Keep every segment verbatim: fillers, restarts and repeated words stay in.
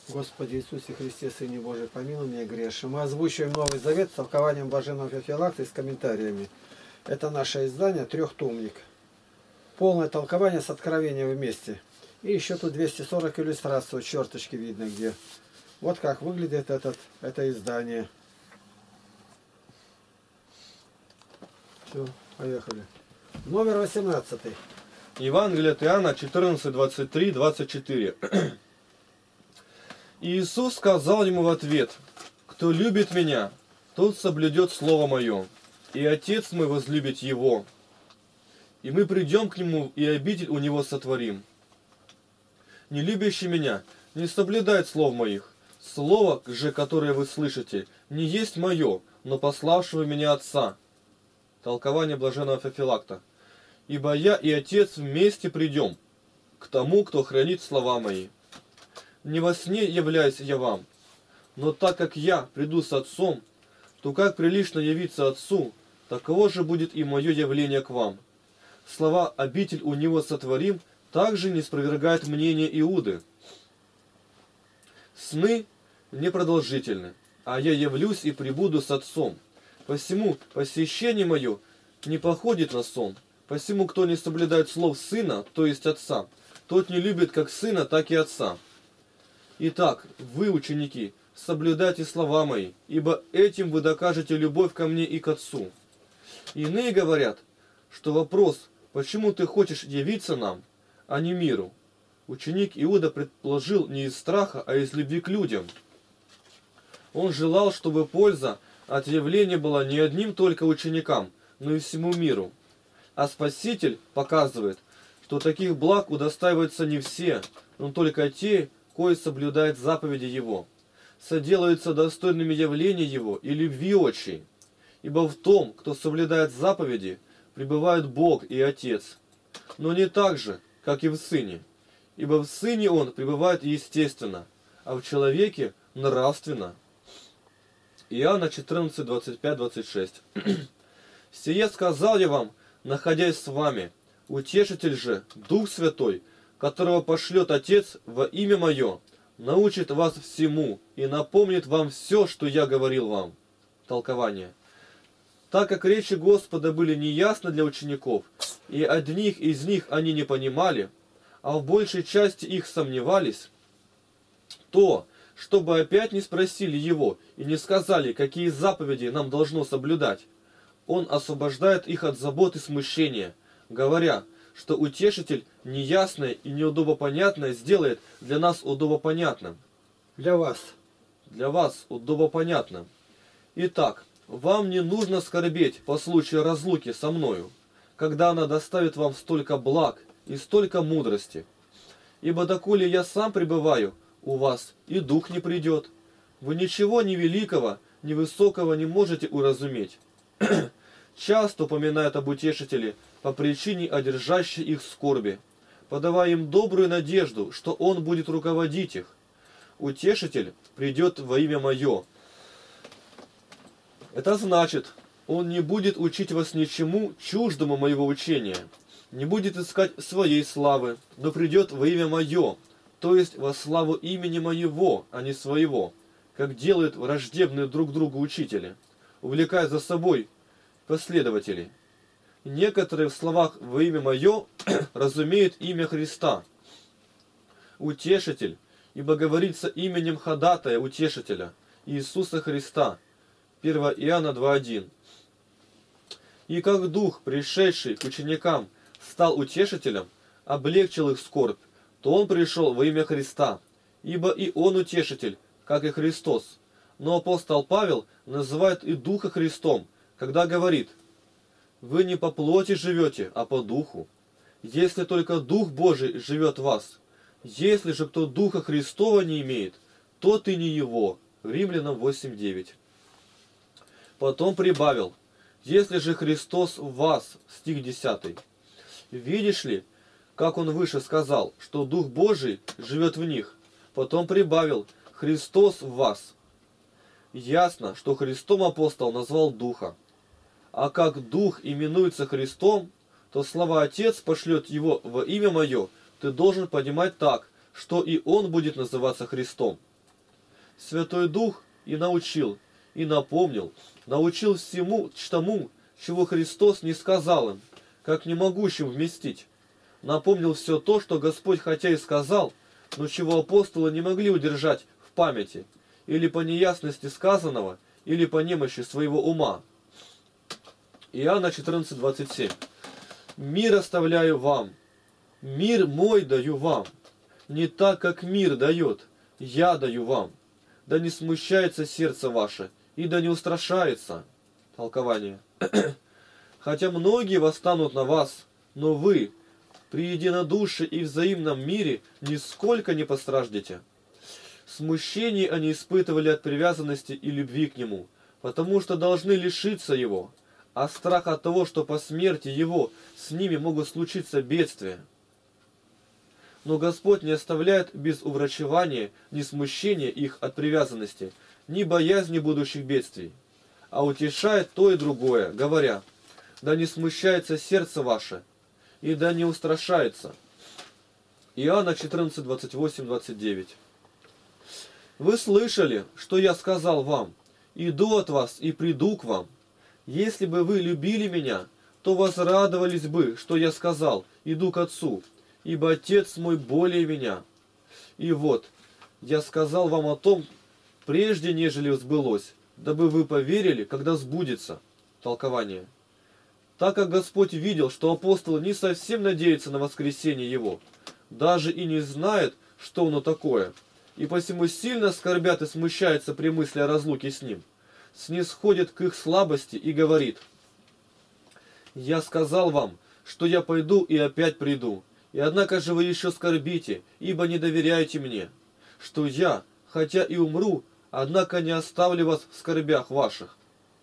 Господи Иисусе Христе, Сыне Божий, помилуй меня грешным. Мы озвучиваем Новый Завет с толкованием Блаженного Феофилакта и с комментариями. Это наше издание, трехтомник. Полное толкование с откровением вместе. И еще тут двести сорок иллюстраций, черточки видно где. Вот как выглядит этот, это издание. Все, поехали. Номер восемнадцатый. Евангелие от Иоанна четырнадцать, двадцать три, двадцать четыре. И Иисус сказал ему в ответ: «Кто любит Меня, тот соблюдет Слово Мое, и Отец мой возлюбит его. И мы придем к Нему, и обитель у Него сотворим. Не любящий Меня не соблюдает слов Моих. Слово же, которое вы слышите, не есть Мое, но пославшего Меня Отца». Толкование Блаженного Феофилакта. «Ибо Я и Отец вместе придем к тому, кто хранит слова Мои. Не во сне являюсь я вам, но так как я приду с Отцом, то как прилично явиться Отцу, таково же будет и мое явление к вам. Слова «обитель у Него сотворим» также не спровергает мнение Иуды. Сны непродолжительны, а я явлюсь и прибуду с Отцом. Посему посещение мое не походит на сон. Посему, кто не соблюдает слов Сына, то есть Отца, тот не любит как Сына, так и Отца. Итак, вы, ученики, соблюдайте слова Мои, ибо этим вы докажете любовь ко Мне и к Отцу. Иные говорят, что вопрос, почему ты хочешь явиться нам, а не миру, ученик Иуда предположил не из страха, а из любви к людям. Он желал, чтобы польза от явления была не одним только ученикам, но и всему миру. А Спаситель показывает, что таких благ удостаиваются не все, но только те, кои соблюдают заповеди Его, соделаются достойными явления Его и любви отчей. Ибо в том, кто соблюдает заповеди, пребывают Бог и Отец, но не так же, как и в Сыне. Ибо в Сыне Он пребывает естественно, а в человеке нравственно». Иоанна четырнадцать, двадцать пять, двадцать шесть. «Сие сказал я вам, находясь с вами. Утешитель же, Дух Святой, которого пошлет Отец во имя Мое, научит вас всему и напомнит вам все, что я говорил вам». Толкование. Так как речи Господа были неясны для учеников, и одних из них они не понимали, а в большей части их сомневались, то, чтобы опять не спросили Его и не сказали, какие заповеди нам должно соблюдать, Он освобождает их от забот и смущения, говоря, что Утешитель неясное и неудобопонятное сделает для нас удобопонятным. Для вас. Для вас удобопонятным. Итак, вам не нужно скорбеть по случаю разлуки со мною, когда она доставит вам столько благ и столько мудрости. Ибо доколе я сам пребываю у вас, и Дух не придет, вы ничего ни великого, ни высокого не можете уразуметь. Часто упоминают об Утешителе по причине одержащей их скорби, подавая им добрую надежду, что Он будет руководить их. Утешитель придет во имя Мое. Это значит, Он не будет учить вас ничему чуждому Моего учения, не будет искать своей славы, но придет во имя Мое, то есть во славу имени Моего, а не своего, как делают враждебные друг другу учители, увлекая за собой последователей. Некоторые в словах «во имя Мое» разумеют имя Христа. Утешитель, ибо говорится именем ходатая Утешителя, Иисуса Христа. первое Иоанна два, один. И как Дух, пришедший к ученикам, стал Утешителем, облегчил их скорбь, то Он пришел во имя Христа, ибо и Он Утешитель, как и Христос. Но апостол Павел называет и Духа Христом, когда говорит: «Вы не по плоти живете, а по Духу. Если только Дух Божий живет в вас. Если же кто Духа Христова не имеет, тот и не его». Римлянам восемь, девять. Потом прибавил: «Если же Христос в вас», стих десятый. Видишь ли, как он выше сказал, что Дух Божий живет в них. Потом прибавил: «Христос в вас». Ясно, что Христом апостол назвал Духа. А как Дух именуется Христом, то слова «Отец пошлет его во имя Мое» ты должен понимать так, что и Он будет называться Христом. Святой Дух и научил, и напомнил, научил всему тому, чего Христос не сказал им, как не могущим вместить. Напомнил все то, что Господь хотя и сказал, но чего апостолы не могли удержать в памяти, или по неясности сказанного, или по немощи своего ума. Иоанна четырнадцать, двадцать семь. «Мир оставляю вам, мир мой даю вам, не так, как мир дает, я даю вам. Да не смущается сердце ваше, и да не устрашается». Толкование. «Хотя многие восстанут на вас, но вы при единодушии и взаимном мире нисколько не постраждете». Смущение они испытывали от привязанности и любви к Нему, потому что должны лишиться Его, а страх от того, что по смерти Его с ними могут случиться бедствия. Но Господь не оставляет без уврачевания ни смущения их от привязанности, ни боязни будущих бедствий, а утешает то и другое, говоря: «Да не смущается сердце ваше, и да не устрашается». Иоанна четырнадцать, двадцать восемь, двадцать девять. «Вы слышали, что я сказал вам: иду от вас и приду к вам. Если бы вы любили меня, то возрадовались бы, что я сказал: иду к Отцу, ибо Отец мой более меня. И вот, я сказал вам о том, прежде нежели сбылось, дабы вы поверили, когда сбудется». Толкование. Так как Господь видел, что апостолы не совсем надеются на воскресение Его, даже и не знают, что оно такое, и посему сильно скорбят и смущаются при мысли о разлуке с Ним, снисходит к их слабости и говорит: «Я сказал вам, что я пойду и опять приду, и однако же вы еще скорбите, ибо не доверяете мне, что я, хотя и умру, однако не оставлю вас в скорбях ваших.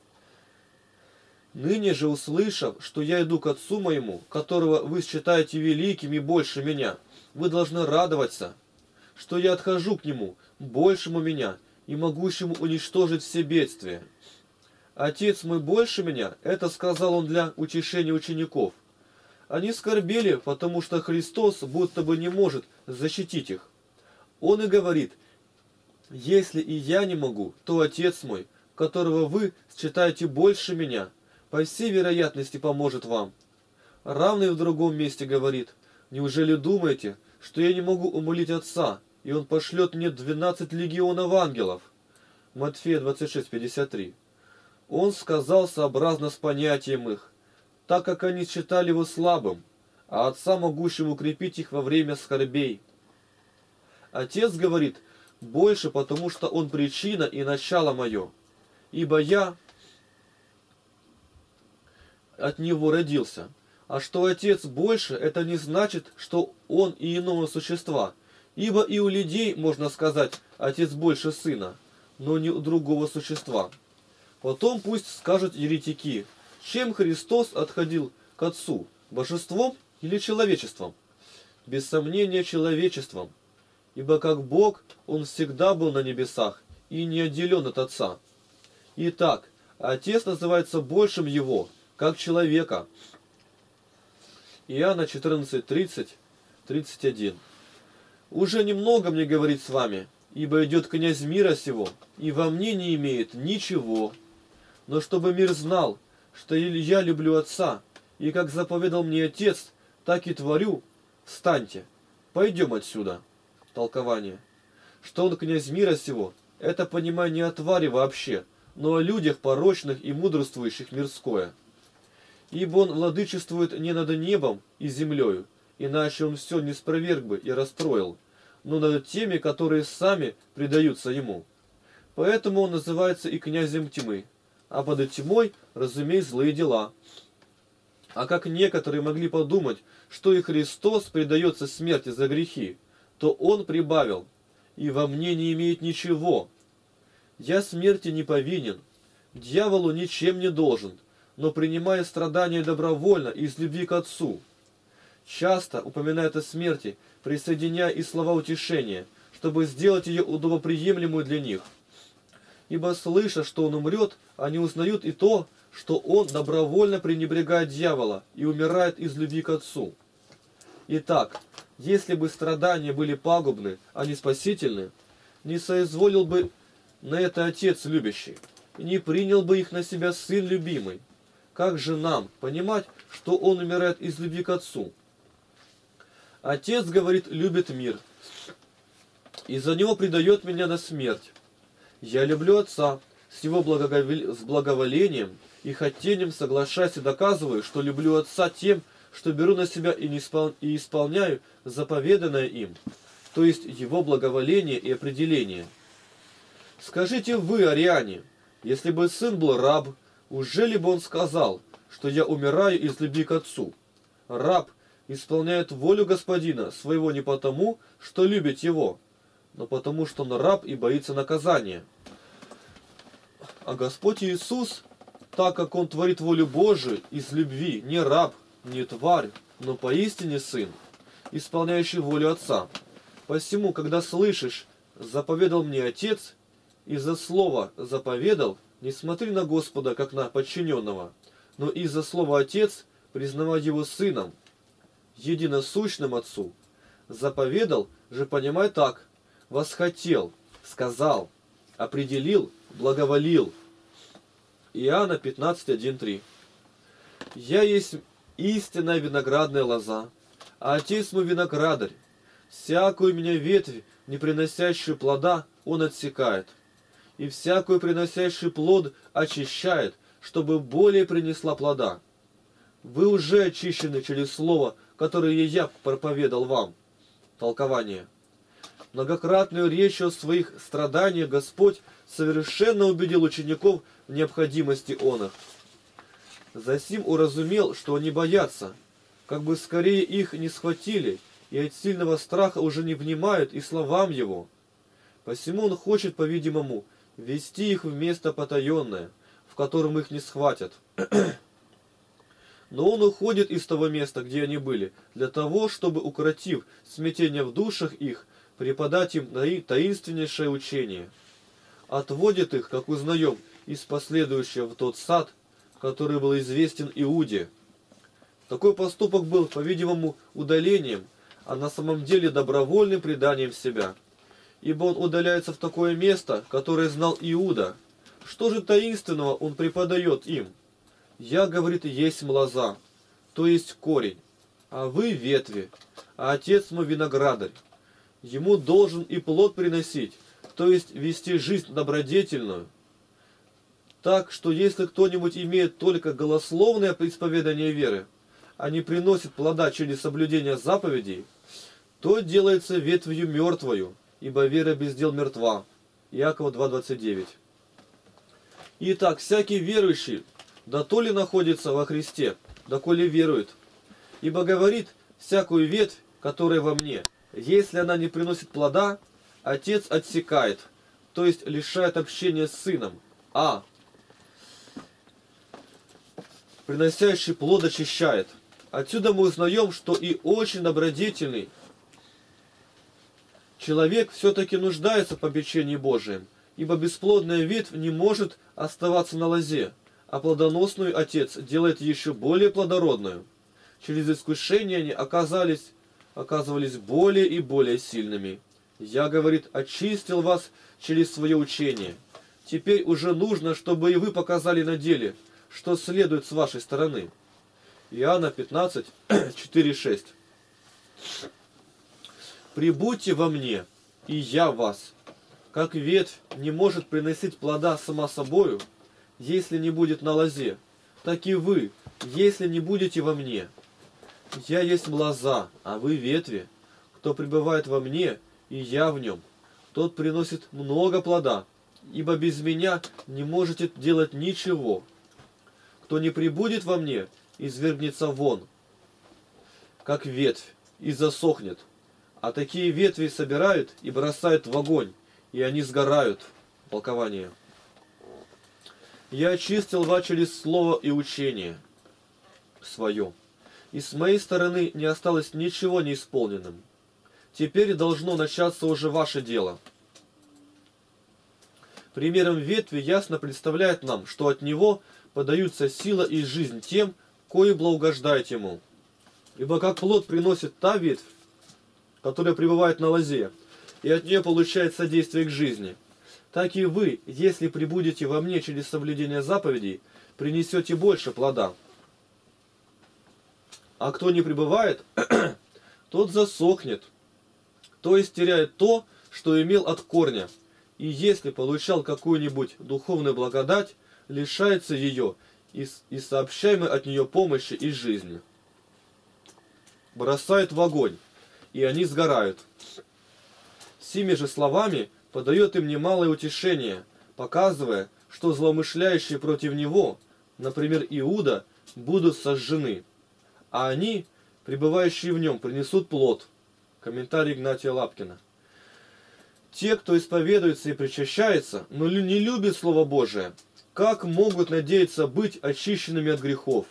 Ныне же, услышав, что я иду к Отцу моему, которого вы считаете великим и больше меня, вы должны радоваться, что я отхожу к Нему, большему меня и могущему уничтожить все бедствия. Отец мой больше меня, это сказал он для утешения учеников. Они скорбели, потому что Христос будто бы не может защитить их. Он и говорит: если и я не могу, то Отец мой, которого вы считаете больше меня, по всей вероятности поможет вам. Равный в другом месте говорит: неужели думаете, что я не могу умолить Отца, и Он пошлет мне двенадцать легионов ангелов? Матфея двадцать шесть, пятьдесят три. Он сказал сообразно с понятием их, так как они считали Его слабым, а Отца могущим укрепить их во время скорбей. Отец говорит больше, потому что Он причина и начало мое, ибо я от Него родился. А что Отец больше, это не значит, что Он и иного существа, ибо и у людей, можно сказать, Отец больше Сына, но не у другого существа. Потом пусть скажут еретики, чем Христос отходил к Отцу, божеством или человечеством? Без сомнения, человечеством, ибо как Бог Он всегда был на небесах и не отделен от Отца. Итак, Отец называется большим Его, как человека. Иоанна четырнадцать, тридцать, тридцать один. «Уже немного мне говорить с вами, ибо идет князь мира сего, и во мне не имеет ничего. Но чтобы мир знал, что я люблю Отца, и как заповедал мне Отец, так и творю, встаньте, пойдем отсюда». Толкование. Что он князь мира сего, это понимание не о твари вообще, но о людях порочных и мудрствующих мирское. Ибо он владычествует не над небом и землею, иначе он все не спроверг бы и расстроил, но над теми, которые сами предаются ему. Поэтому он называется и князем тьмы, а под тьмой, разумей, злые дела. А как некоторые могли подумать, что и Христос предается смерти за грехи, то он прибавил: «И во мне не имеет ничего. Я смерти не повинен, дьяволу ничем не должен, но принимая страдания добровольно из любви к Отцу». Часто упоминает о смерти, присоединяя и слова утешения, чтобы сделать ее удобоприемлемой для них. Ибо, слыша, что он умрет, они узнают и то, что он добровольно пренебрегает дьявола и умирает из любви к Отцу. Итак, если бы страдания были пагубны, а не спасительны, не соизволил бы на это отец любящий, и не принял бы их на себя сын любимый. Как же нам понимать, что он умирает из любви к отцу? Отец, говорит, любит мир, и за него предает меня на смерть. Я люблю отца, с его благовол... с благоволением и хотением соглашаюсь и доказываю, что люблю отца тем, что беру на себя и, не испол... и исполняю заповеданное им, то есть его благоволение и определение. Скажите вы, ариане, если бы сын был раб, уже ли бы он сказал, что я умираю из любви к отцу? Раб исполняет волю господина своего не потому, что любит его, но потому, что он раб и боится наказания. А Господь Иисус, так как Он творит волю Божию из любви, не раб, не тварь, но поистине сын, исполняющий волю Отца. Посему, когда слышишь, заповедал мне Отец, из-за слова заповедал, не смотри на Господа, как на подчиненного, но из-за слова Отец признавай Его Сыном, единосущным Отцу. Заповедал же понимай так: восхотел, сказал, определил, благоволил. Иоанна пятнадцать, один, три. Я есть истинная виноградная лоза, а Отец мой виноградарь. Всякую меня ветвь, не приносящую плода, Он отсекает, и всякую приносящую плод очищает, чтобы более принесла плода. Вы уже очищены через слово, которое я проповедал вам. Толкование. Многократную речь о своих страданиях Господь совершенно убедил учеников в необходимости оных. Засим уразумел, что они боятся, как бы скорее их не схватили, и от сильного страха уже не внимают и словам Его. Посему Он хочет, по-видимому, ввести их в место потаенное, в котором их не схватят. Но Он уходит из того места, где они были, для того, чтобы, укротив смятение в душах их, преподать им таинственнейшее учение. Отводит их, как узнаем, из последующего в тот сад, который был известен Иуде. Такой поступок был, по-видимому, удалением, а на самом деле добровольным преданием себя. Ибо он удаляется в такое место, которое знал Иуда. Что же таинственного он преподает им? Я, говорит, есть лоза, то есть корень, а вы ветви, а отец мой виноградарь. Ему должен и плод приносить, то есть вести жизнь добродетельную. Так что если кто-нибудь имеет только голословное исповедание веры, а не приносит плода через соблюдение заповедей, то делается ветвью мертвою, ибо вера без дел мертва. Иакова два, двадцать девять. Итак, всякий верующий, да то ли находится во Христе, доколе верует. Ибо говорит, всякую ветвь, которая во мне, если она не приносит плода, Отец отсекает, то есть лишает общения с Сыном, а приносящий плод очищает. Отсюда мы узнаем, что и очень добродетельный человек все-таки нуждается в попечении Божием, ибо бесплодная ветвь не может оставаться на лозе, а плодоносную Отец делает еще более плодородную. Через искушение они оказались, оказывались более и более сильными. Я, говорит, очистил вас через свое учение. Теперь уже нужно, чтобы и вы показали на деле, что следует с вашей стороны. Иоанна пятнадцать, четыре, шесть. «Прибудьте во мне, и я в вас. Как ветвь не может приносить плода сама собою, если не будет на лозе, так и вы, если не будете во мне. Я есть лоза, а вы ветви. Кто пребывает во мне, и я в нем, тот приносит много плода, ибо без меня не можете делать ничего. Кто не пребудет во мне, извергнется вон, как ветвь, и засохнет. А такие ветви собирают и бросают в огонь, и они сгорают». Толкование. «Я очистил вас через слово и учение свое, и с моей стороны не осталось ничего неисполненным. Теперь должно начаться уже ваше дело». Примером ветви ясно представляет нам, что от него подаются сила и жизнь тем, кои благоугождает ему. Ибо как плод приносит та ветвь, которая пребывает на лозе, и от нее получает содействие к жизни, так и вы, если пребудете во мне через соблюдение заповедей, принесете больше плода. А кто не пребывает, тот засохнет, то есть теряет то, что имел от корня, и если получал какую-нибудь духовную благодать, лишается ее и, и сообщаемой от нее помощи и жизни. Бросают в огонь, и они сгорают. Сими же словами подает им немалое утешение, показывая, что злоумышляющие против него, например, Иуда, будут сожжены, а они, пребывающие в нем, принесут плод. Комментарий Игнатия Лапкина. Те, кто исповедуется и причащается, но не любит Слово Божие, как могут надеяться быть очищенными от грехов?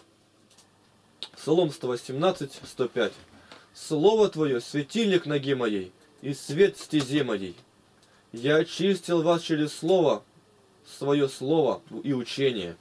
Псалом сто восемнадцать, сто пять. Слово Твое — светильник ноге моей и свет стезе моей. Я очистил вас через Слово, свое Слово и учение.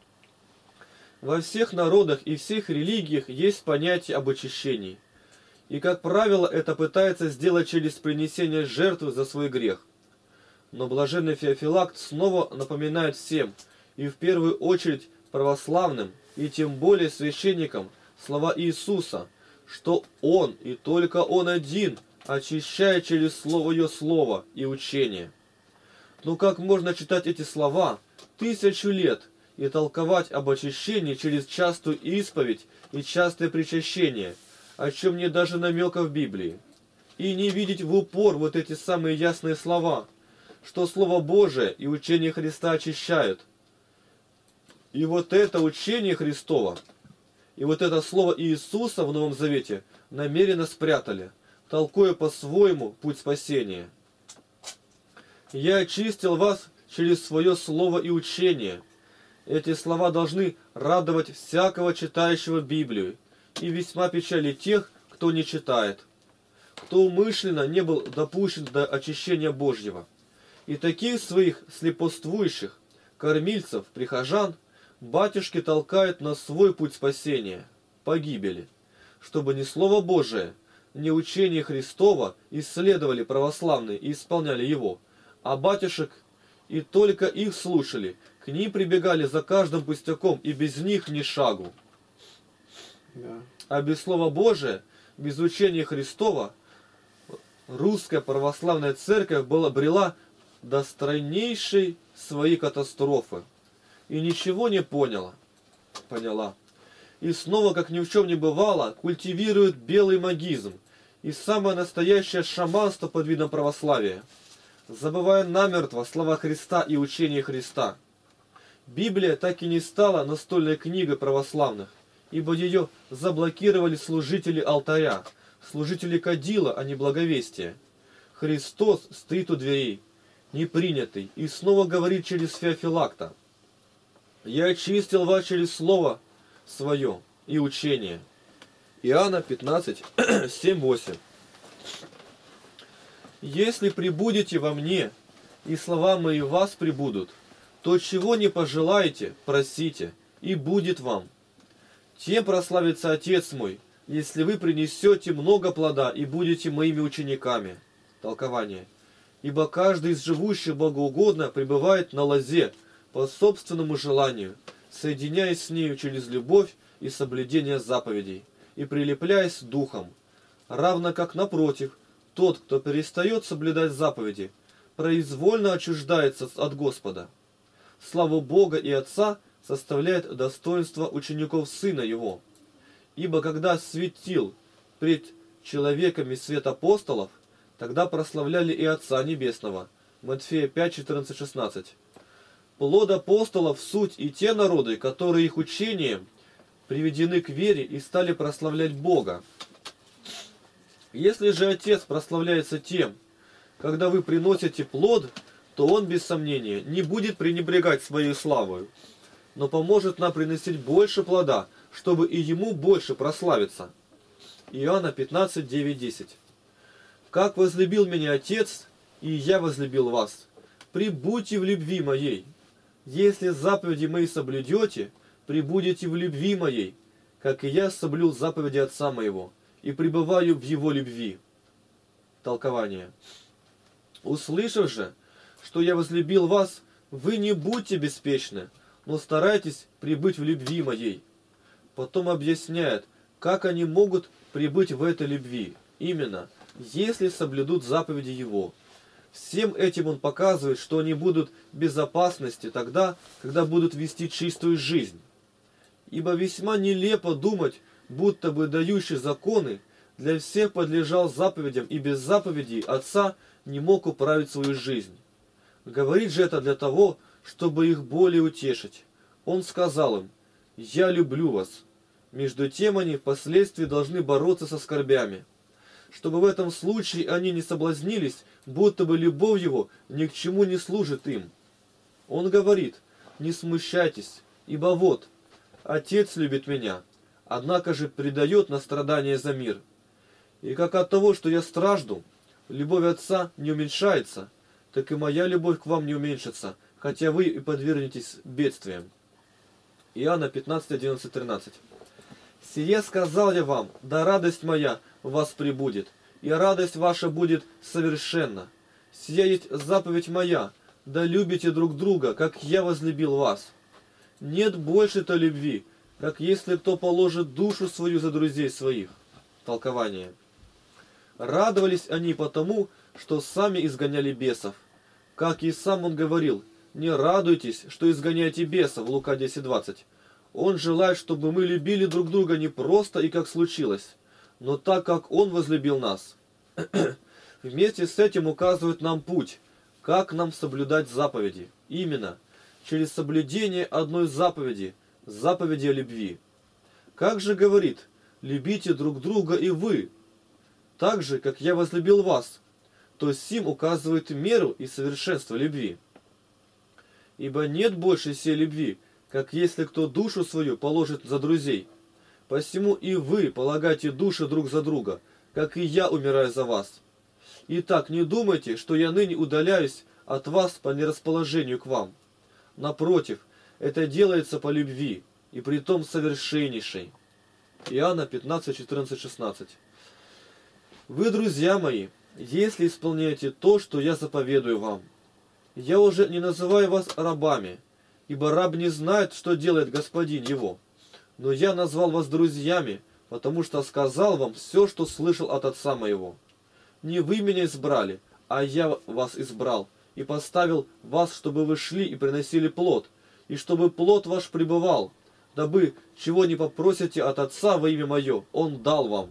Во всех народах и всех религиях есть понятие об очищении. И, как правило, это пытается сделать через принесение жертвы за свой грех. Но блаженный Феофилакт снова напоминает всем, и в первую очередь православным, и тем более священникам, слова Иисуса, что Он и только Он один очищает через Слово Слово и учение. Но как можно читать эти слова тысячу лет и толковать об очищении через частую исповедь и частое причащение, о чем нет даже намека в Библии, и не видеть в упор вот эти самые ясные слова, что Слово Божие и учение Христа очищают. И вот это учение Христово, и вот это Слово Иисуса в Новом Завете намеренно спрятали, толкуя по-своему путь спасения. «Я очистил вас через свое Слово и учение». Эти слова должны радовать всякого читающего Библию, и весьма печали тех, кто не читает, кто умышленно не был допущен до очищения Божьего. И таких своих слепоствующих, кормильцев, прихожан, батюшки толкают на свой путь спасения, погибели, чтобы ни Слово Божие, ни учение Христово исследовали православные и исполняли его, а батюшек и только их слушали, к ним прибегали за каждым пустяком, и без них ни шагу. Да. А без Слова Божия, без учения Христова, русская православная церковь была брела до стройнейшей своей катастрофы. И ничего не поняла. Поняла. И снова, как ни в чем не бывало, культивирует белый магизм и самое настоящее шаманство под видом православия, забывая намертво слова Христа и учение Христа. Библия так и не стала настольной книгой православных, ибо ее заблокировали служители алтаря, служители кадила, а не благовестия. Христос стоит у дверей, непринятый, и снова говорит через Феофилакта: «Я очистил вас через Слово Свое и учение». Иоанна пятнадцать, семь, восемь. «Если пребудете во мне, и слова мои в вас пребудут, то чего не пожелаете, просите, и будет вам. Тем прославится Отец мой, если вы принесете много плода и будете моими учениками». Толкование. «Ибо каждый из живущих богоугодно пребывает на лозе по собственному желанию, соединяясь с нею через любовь и соблюдение заповедей, и прилепляясь духом, равно как, напротив, тот, кто перестает соблюдать заповеди, произвольно отчуждается от Господа. Славу Бога и Отца составляет достоинство учеников Сына Его. Ибо когда светил пред человеками свет апостолов, тогда прославляли и Отца Небесного». Матфея пять, четырнадцать, шестнадцать. Плод апостолов — суть и те народы, которые их учением приведены к вере и стали прославлять Бога. Если же Отец прославляется тем, когда вы приносите плод, то Он, без сомнения, не будет пренебрегать своей славою, но поможет нам приносить больше плода, чтобы и Ему больше прославиться. Иоанна пятнадцать, девять, десять. «Как возлюбил меня Отец, и я возлюбил вас, пребудьте в любви моей. Если заповеди мои соблюдете, пребудете в любви моей, как и я соблюл заповеди Отца моего, и пребываю в Его любви». Толкование. «Услышав же, что я возлюбил вас, вы не будьте беспечны, но старайтесь пребыть в любви моей». Потом объясняет, как они могут пребыть в этой любви. Именно, если соблюдут заповеди Его. Всем этим он показывает, что они будут в безопасности тогда, когда будут вести чистую жизнь. Ибо весьма нелепо думать, будто бы дающий законы для всех подлежал заповедям, и без заповедей Отца не мог управить свою жизнь. Говорит же это для того, чтобы их более утешить. Он сказал им: «Я люблю вас». Между тем они впоследствии должны бороться со скорбями, чтобы в этом случае они не соблазнились, будто бы любовь его ни к чему не служит им. Он говорит: «Не смущайтесь, ибо вот, Отец любит меня, однако же предает на страдания за мир. И как от того, что я стражду, любовь Отца не уменьшается, так и моя любовь к вам не уменьшится, хотя вы и подвергнетесь бедствиям». Иоанна пятнадцать, одиннадцать, тринадцать. «Сие сказал я вам, да радость моя в вас пребудет, и радость ваша будет совершенна. Сия есть заповедь моя, да любите друг друга, как я возлюбил вас. Нет больше-то любви, как если кто положит душу свою за друзей своих». Толкование. Радовались они потому, что сами изгоняли бесов. Как и сам он говорил: «Не радуйтесь, что изгоняете бесов», Лука десять, двадцать. Он желает, чтобы мы любили друг друга не просто и как случилось, но так, как Он возлюбил нас. Вместе с этим указывает нам путь, как нам соблюдать заповеди. Именно через соблюдение одной заповеди, заповеди о любви. Как же говорит: «Любите друг друга и вы, так же, как я возлюбил вас», то сим указывает меру и совершенство любви. «Ибо нет больше сей любви, как если кто душу свою положит за друзей. Посему и вы полагайте души друг за друга, как и я умираю за вас. Итак, не думайте, что я ныне удаляюсь от вас по нерасположению к вам. Напротив, это делается по любви, и притом совершеннейшей». Иоанна пятнадцать, четырнадцать, шестнадцать. «Вы, друзья мои, если исполняете то, что я заповедую вам, я уже не называю вас рабами, ибо раб не знает, что делает господин его. Но я назвал вас друзьями, потому что сказал вам все, что слышал от Отца моего. Не вы меня избрали, а я вас избрал, и поставил вас, чтобы вы шли и приносили плод, и чтобы плод ваш пребывал, дабы чего не попросите от Отца во имя мое, Он дал вам».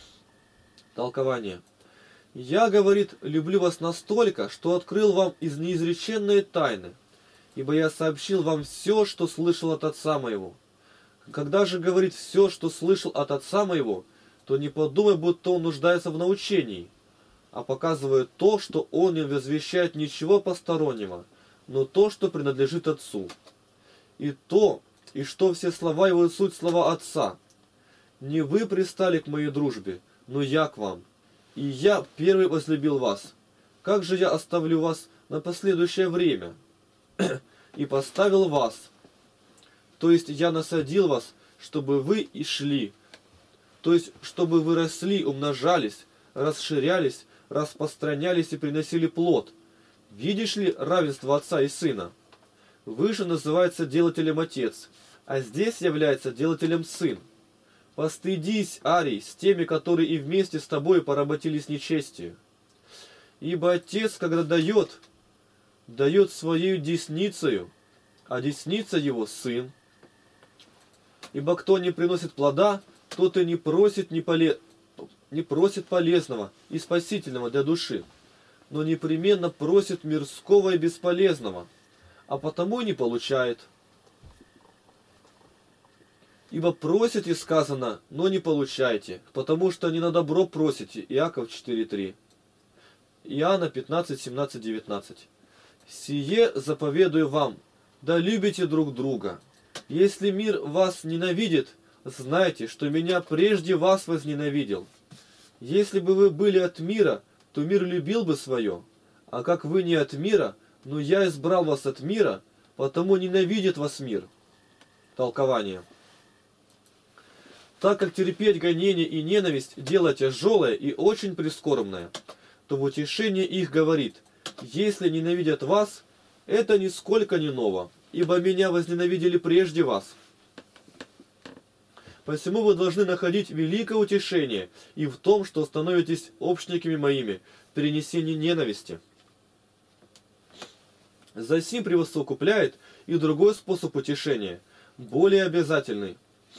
Толкование. «Я, говорит, люблю вас настолько, что открыл вам из неизреченной тайны, ибо я сообщил вам все, что слышал от Отца моего. Когда же говорит все, что слышал от Отца моего, то не подумай, будто он нуждается в научении, а показывает то, что он не возвещает ничего постороннего, но то, что принадлежит Отцу. И то, и что все слова его суть слова Отца. Не вы пристали к моей дружбе, но я к вам. И я первый возлюбил вас. Как же я оставлю вас на последующее время? И поставил вас. То есть я насадил вас, чтобы вы и шли. То есть, чтобы вы росли, умножались, расширялись, распространялись и приносили плод. Видишь ли равенство Отца и Сына? Выше называется делателем Отец, а здесь является делателем Сын. Постыдись, Арий, с теми, которые и вместе с тобой поработились нечестию. Ибо Отец, когда дает, дает своей десницею, а десница его — Сын. Ибо кто не приносит плода, тот и не просит, не, поле... не просит полезного и спасительного для души, но непременно просит мирского и бесполезного, а потому и не получает. Ибо просите, сказано, но не получайте, потому что не на добро просите. Иаков четыре, три. Иоанна пятнадцать, семнадцать, девятнадцать. «Сие заповедую вам, да любите друг друга. Если мир вас ненавидит, знайте, что меня прежде вас возненавидел. Если бы вы были от мира, то мир любил бы свое. А как вы не от мира, но я избрал вас от мира, потому ненавидит вас мир». Толкование. Так как терпеть гонение и ненависть – дело тяжелое и очень прискорбное, то в утешение их говорит: если ненавидят вас, это нисколько не ново, ибо меня возненавидели прежде вас. Посему вы должны находить великое утешение и в том, что становитесь общниками моими в перенесении ненависти. Засим превосокупляет и другой способ утешения, более обязательный.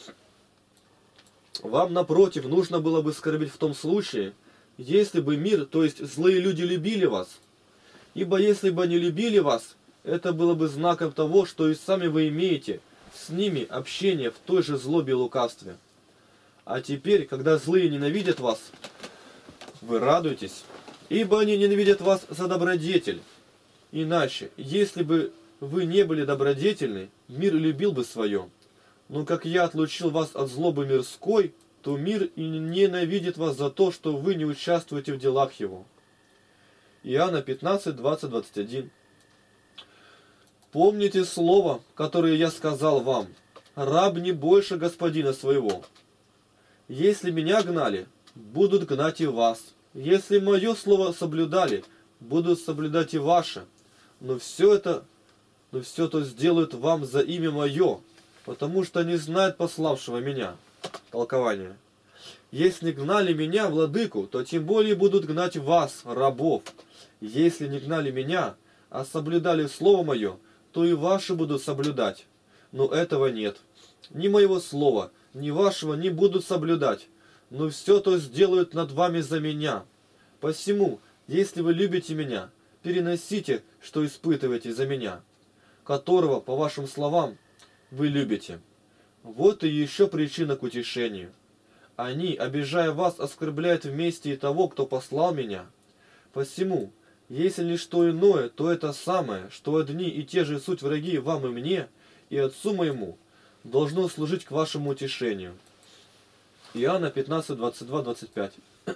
Вам, напротив, нужно было бы скорбить в том случае, если бы мир, то есть злые люди, любили вас. Ибо если бы они любили вас, это было бы знаком того, что и сами вы имеете с ними общение в той же злобе и лукавстве. А теперь, когда злые ненавидят вас, вы радуетесь, ибо они ненавидят вас за добродетель. Иначе, если бы вы не были добродетельны, мир любил бы свое. Но как я отлучил вас от злобы мирской, то мир и ненавидит вас за то, что вы не участвуете в делах его. Иоанна пятнадцать, двадцать, двадцать один. Помните слово, которое я сказал вам: раб не больше господина своего. Если меня гнали, будут гнать и вас. Если мое слово соблюдали, будут соблюдать и ваше. Но все это, но все то сделают вам за имя мое, потому что не знают пославшего меня. Толкование. Если гнали меня, владыку, то тем более будут гнать вас, рабов. Если не гнали меня, а соблюдали слово мое, то и ваши будут соблюдать. Но этого нет. Ни моего слова, ни вашего не будут соблюдать, но все то сделают над вами за меня. Посему, если вы любите меня, переносите, что испытываете за меня, которого, по вашим словам, вы любите. Вот и еще причина к утешению. Они, обижая вас, оскорбляют вместе и того, кто послал меня. Посему, если не что иное, то это самое, что одни и те же суть враги вам и мне, и Отцу моему, должно служить к вашему утешению. Иоанна пятнадцать, двадцать два, двадцать пять.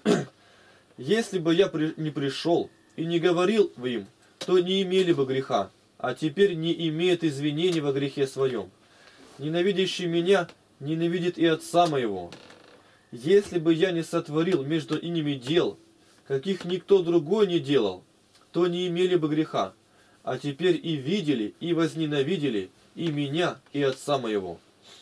Если бы я при, не пришел и не говорил в им, то не имели бы греха, а теперь не имеет извинений во грехе своем. Ненавидящий меня ненавидит и Отца моего. Если бы я не сотворил между ними дел, каких никто другой не делал, то не имели бы греха, а теперь и видели, и возненавидели и меня, и Отца моего.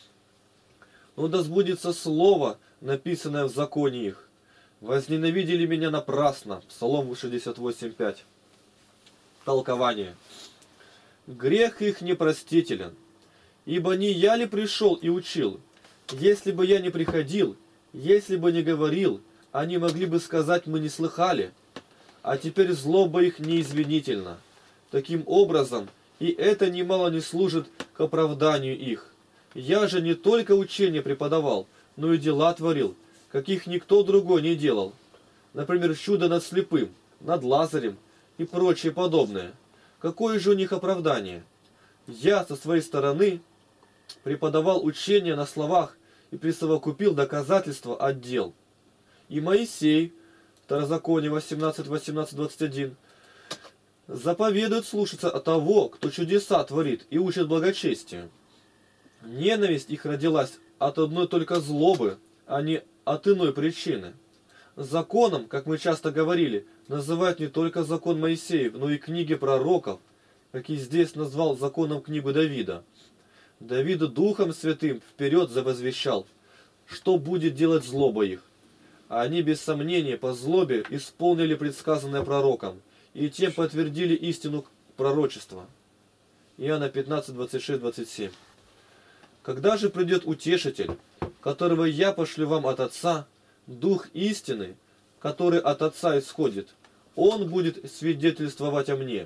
Но да сбудется слово, написанное в законе их. Возненавидели меня напрасно. Псалом шестьдесят восемь, пять. Толкование. Грех их непростителен, ибо не я ли пришел и учил? Если бы я не приходил, если бы не говорил, они могли бы сказать: мы не слыхали. А теперь злоба их неизвинительна. Таким образом, и это немало не служит к оправданию их. Я же не только учение преподавал, но и дела творил, каких никто другой не делал. Например, чудо над слепым, над Лазарем и прочее подобное. Какое же у них оправдание? Я со своей стороны преподавал учение на словах и присовокупил доказательства от дел. И Моисей, Второзаконие восемнадцать, восемнадцать, двадцать один, заповедует слушаться от того, кто чудеса творит и учит благочестию. Ненависть их родилась от одной только злобы, а не от иной причины. Законом, как мы часто говорили, называют не только закон Моисеев, но и книги пророков, как и здесь назвал законом книгу Давида. Давид Духом Святым вперед завозвещал, что будет делать злоба их. А они без сомнения по злобе исполнили предсказанное пророком, и тем подтвердили истину пророчества. Иоанна пятнадцать, двадцать шесть, двадцать семь. Когда же придет Утешитель, которого я пошлю вам от Отца, Дух истины, который от Отца исходит, Он будет свидетельствовать о мне.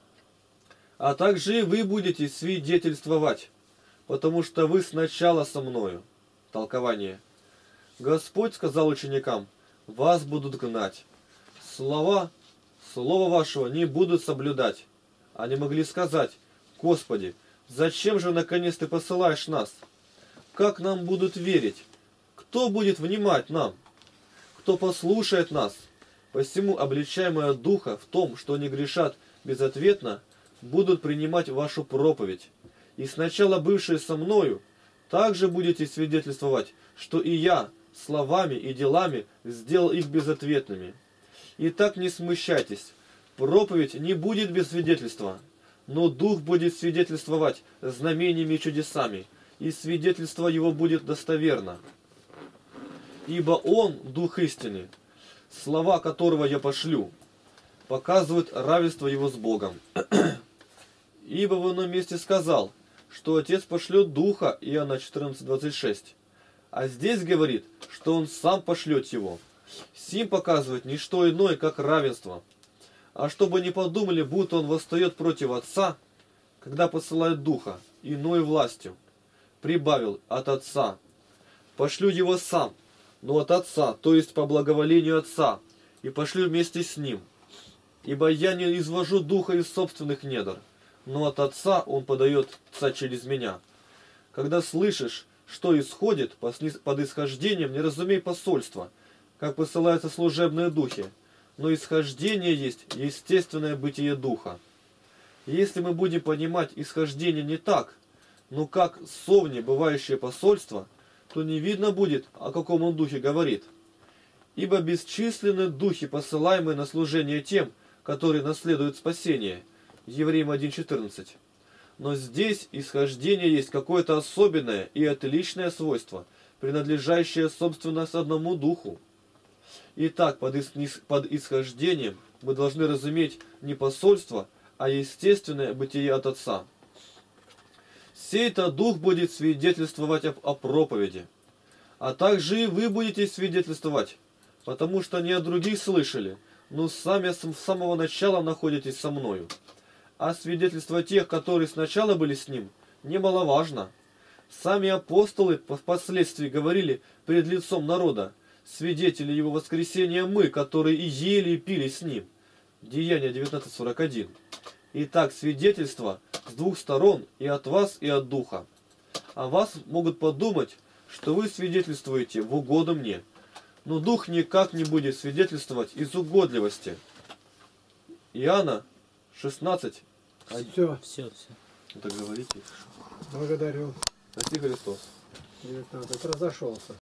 А также и вы будете свидетельствовать, потому что вы сначала со мною. Толкование. Господь сказал ученикам: вас будут гнать. Слова, слова вашего не будут соблюдать. Они могли сказать: Господи, зачем же наконец ты посылаешь нас? Как нам будут верить? Кто будет внимать нам? Кто послушает нас? Посему, обличаемые от Духа в том, что они грешат безответно, будут принимать вашу проповедь. И сначала бывшие со мною, также будете свидетельствовать, что и я словами и делами сделал их безответными. Итак, не смущайтесь, Проповедь не будет без свидетельства, но Дух будет свидетельствовать знамениями и чудесами, и свидетельство его будет достоверно. Ибо Он, Дух истины, слова которого я пошлю, показывают равенство его с Богом. Ибо в ином месте сказал, что Отец пошлет Духа, Иоанна четырнадцать двадцать шесть. А здесь говорит, что Он сам пошлет его. Сим показывает не что иное, как равенство. А чтобы не подумали, будто Он восстает против Отца, когда посылает Духа, иной властью. Прибавил от Отца. Пошлю его сам, но от Отца, то есть по благоволению Отца, и пошлю вместе с Ним. Ибо я не извожу Духа из собственных недр, но от Отца Он подает Отца через меня. Когда слышишь, что исходит под исхождением, не разумей посольство, как посылаются служебные духи, но исхождение есть естественное бытие Духа. Если мы будем понимать исхождение не так, но как совне бывающее посольство, то не видно будет, о каком он духе говорит. Ибо бесчисленны духи, посылаемые на служение тем, которые наследуют спасение. Евреям один четырнадцать. Но здесь исхождение есть какое-то особенное и отличное свойство, принадлежащее собственно одному духу. Итак, под, ис под исхождением мы должны разуметь не посольство, а естественное бытие от Отца. Сей-то Дух будет свидетельствовать об, о проповеди, а также и вы будете свидетельствовать, потому что не от других слышали, но сами с самого начала находитесь со мною. А свидетельство тех, которые сначала были с Ним, немаловажно. Сами апостолы впоследствии говорили пред лицом народа, свидетели Его воскресения мы, которые и ели и пили с Ним. Деяния девятнадцать сорок один. Итак, свидетельство с двух сторон, и от вас, и от Духа. А вас могут подумать, что вы свидетельствуете в угоду мне. Но Дух никак не будет свидетельствовать из угодливости. Иоанна шестнадцать. Все. Все, все. Так говорите. Благодарю. Прости Христос. девятнадцать. Разошелся.